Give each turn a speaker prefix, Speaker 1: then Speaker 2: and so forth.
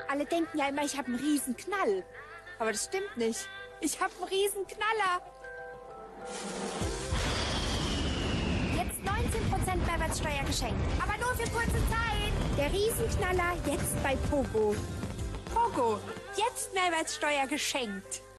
Speaker 1: Alle denken ja immer, ich habe einen Riesenknall. Aber das stimmt nicht. Ich habe einen Riesenknaller. Jetzt 19% Mehrwertsteuer geschenkt. Aber nur für kurze Zeit. Der Riesenknaller jetzt bei Pogo. Pogo, jetzt Mehrwertsteuer geschenkt.